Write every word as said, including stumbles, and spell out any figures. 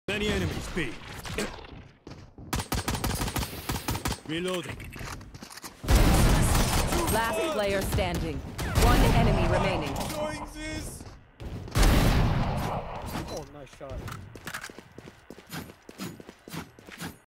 Many enemies, B. Reloading. Last player standing. One enemy remaining. Oh, nice shot.